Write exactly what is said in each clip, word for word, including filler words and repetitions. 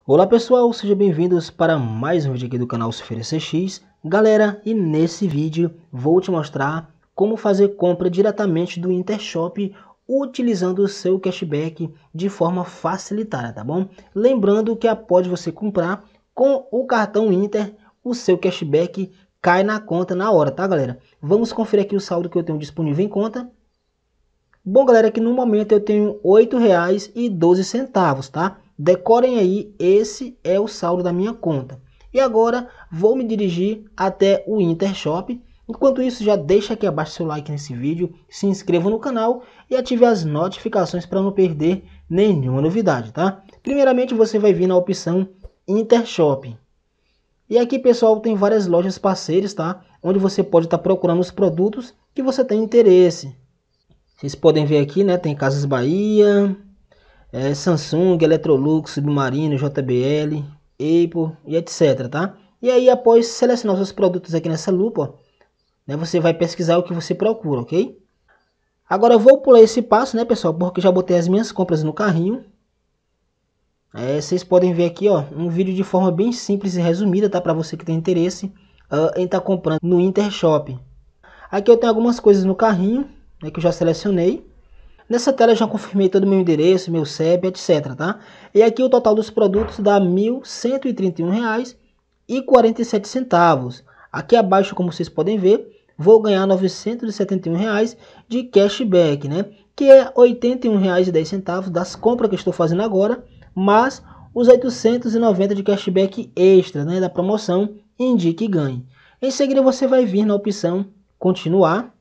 Olá pessoal, sejam bem-vindos para mais um vídeo aqui do canal Cifreira C X. Galera, e nesse vídeo vou te mostrar como fazer compra diretamente do Intershop utilizando o seu cashback de forma facilitada, tá bom? Lembrando que após você comprar com o cartão Inter, o seu cashback cai na conta na hora, tá galera? Vamos conferir aqui o saldo que eu tenho disponível em conta. Bom galera, aqui no momento eu tenho oito reais e doze centavos, tá? Decorem aí, esse é o saldo da minha conta. E agora vou me dirigir até o Intershop. Enquanto isso, já deixa aqui abaixo seu like nesse vídeo, se inscreva no canal e ative as notificações para não perder nenhuma novidade, tá? Primeiramente você vai vir na opção Intershop. E aqui pessoal, tem várias lojas parceiras, tá? Onde você pode estar procurando os produtos que você tem interesse. Vocês podem ver aqui, né? Tem Casas Bahia, é, Samsung, Electrolux, Submarino, J B L, Apple e etc, tá? E aí após selecionar os seus produtos aqui nessa lupa, ó, né, você vai pesquisar o que você procura, ok? Agora eu vou pular esse passo, né pessoal, porque já botei as minhas compras no carrinho. É, vocês podem ver aqui, ó, um vídeo de forma bem simples e resumida, tá? Para você que tem interesse uh, em estar tá comprando no Intershop. Aqui eu tenho algumas coisas no carrinho, né, que eu já selecionei. Nessa tela eu já confirmei todo o meu endereço, meu C E P, etc, tá? E aqui o total dos produtos dá mil cento e trinta e um reais e quarenta e sete centavos. Aqui abaixo, como vocês podem ver, vou ganhar novecentos e setenta e um reais de cashback, né? Que é oitenta e um reais e dez centavos das compras que eu estou fazendo agora, mais os oitocentos e noventa de cashback extra, né, da promoção Indique e Ganhe. Em seguida você vai vir na opção Continuar.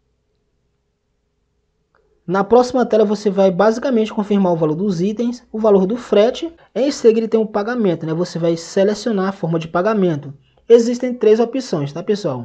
Na próxima tela você vai basicamente confirmar o valor dos itens, o valor do frete. Em seguida tem o pagamento, né? Você vai selecionar a forma de pagamento. Existem três opções, tá pessoal?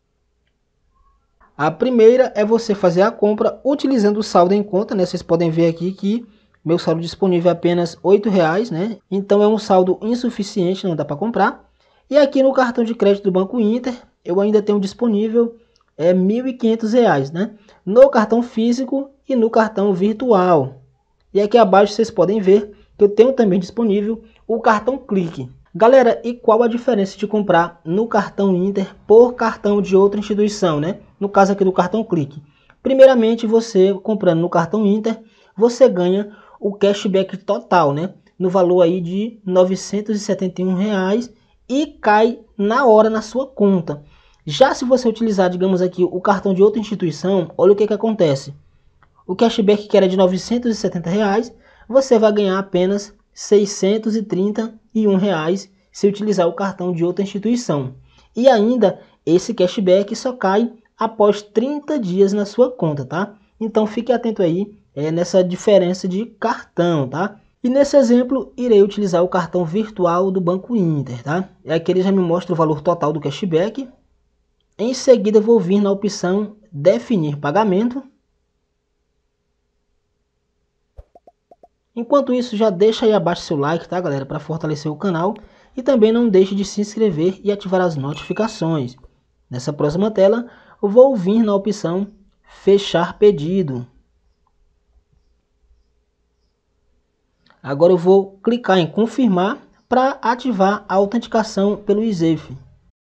A primeira é você fazer a compra utilizando o saldo em conta, né? Vocês podem ver aqui que meu saldo disponível é apenas oito reais, né? Então é um saldo insuficiente, não dá para comprar. E aqui no cartão de crédito do Banco Inter, eu ainda tenho disponível é mil e quinhentos reais, né? No cartão físico e no cartão virtual. E aqui abaixo vocês podem ver que eu tenho também disponível o cartão Clique. Galera, e qual a diferença de comprar no cartão Inter por cartão de outra instituição, né? No caso aqui do cartão Clique. Primeiramente, você comprando no cartão Inter, você ganha o cashback total, né? No valor aí de novecentos e setenta e um reais e cai na hora na sua conta. Já se você utilizar, digamos aqui, o cartão de outra instituição, olha o que que acontece. O cashback que era de novecentos e setenta reais, você vai ganhar apenas seiscentos e trinta e um reais se utilizar o cartão de outra instituição. E ainda, esse cashback só cai após trinta dias na sua conta, tá? Então fique atento aí é, nessa diferença de cartão, tá? E nesse exemplo, irei utilizar o cartão virtual do Banco Inter, tá? É aqui ele já me mostra o valor total do cashback. Em seguida, vou vir na opção Definir Pagamento. Enquanto isso, já deixa aí abaixo seu like, tá galera, para fortalecer o canal. E também não deixe de se inscrever e ativar as notificações. Nessa próxima tela, eu vou vir na opção Fechar Pedido. Agora eu vou clicar em Confirmar para ativar a autenticação pelo I Z F.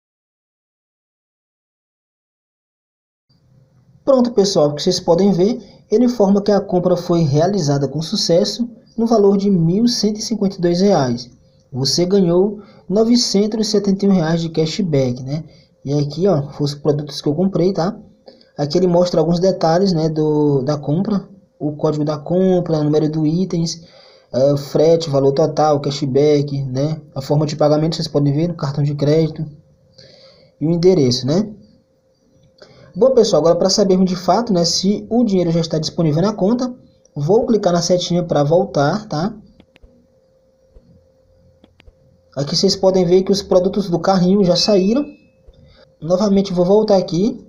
Pronto pessoal, o que vocês podem ver, ele informa que a compra foi realizada com sucesso no valor de mil cento e cinquenta e dois reais. Você ganhou novecentos e setenta e um reais de cashback, né? E aqui, ó, foram os produtos que eu comprei, tá? Aqui ele mostra alguns detalhes, né, do, da compra, o código da compra, o número do itens, uh, frete, valor total, cashback, né? A forma de pagamento vocês podem ver no cartão de crédito e o endereço, né? Bom pessoal, agora para sabermos de fato, né, se o dinheiro já está disponível na conta, vou clicar na setinha para voltar, tá? Aqui vocês podem ver que os produtos do carrinho já saíram. Novamente vou voltar aqui.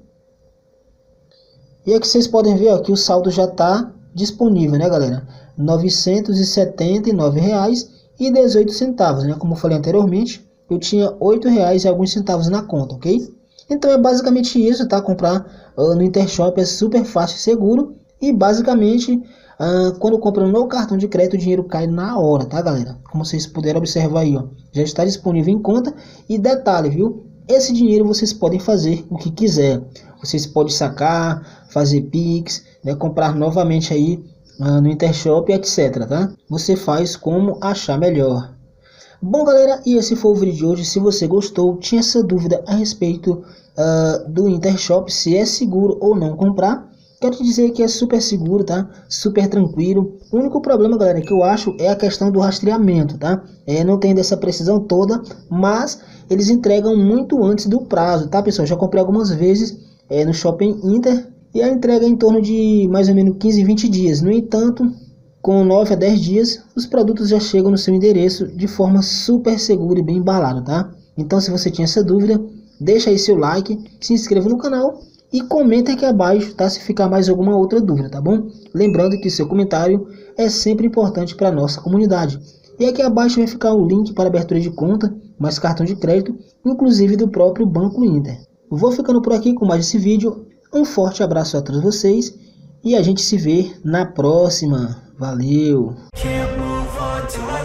E aqui vocês podem ver ó, que o saldo já está disponível, né galera? novecentos e setenta e nove reais e dezoito centavos, né? Como eu falei anteriormente, eu tinha oito reais e alguns centavos na conta, ok? Então é basicamente isso, tá? Comprar uh, no Intershop é super fácil e seguro. E basicamente Uh, quando compra no cartão de crédito, o dinheiro cai na hora, tá, galera? Como vocês puderam observar aí, ó, já está disponível em conta. E detalhe, viu? Esse dinheiro vocês podem fazer o que quiser. Vocês podem sacar, fazer Pix, né, comprar novamente aí uh, no Intershop, etc, tá? Você faz como achar melhor. Bom, galera, e esse foi o vídeo de hoje. Se você gostou, tinha essa dúvida a respeito uh, do Intershop, se é seguro ou não comprar, quero te dizer que é super seguro, tá? Super tranquilo. O único problema, galera, que eu acho é a questão do rastreamento, tá? É, não tem dessa precisão toda, mas eles entregam muito antes do prazo, tá, pessoal? Já comprei algumas vezes é, no Shopping Inter e a entrega é em torno de mais ou menos quinze, vinte dias. No entanto, com nove a dez dias, os produtos já chegam no seu endereço de forma super segura e bem embalada, tá? Então, se você tinha essa dúvida, deixa aí seu like, se inscreva no canal e comenta aqui abaixo, tá? Se ficar mais alguma outra dúvida, tá bom? Lembrando que seu comentário é sempre importante para a nossa comunidade. E aqui abaixo vai ficar o link para abertura de conta, mais cartão de crédito, inclusive do próprio Banco Inter. Vou ficando por aqui com mais esse vídeo. Um forte abraço a todos vocês e a gente se vê na próxima. Valeu!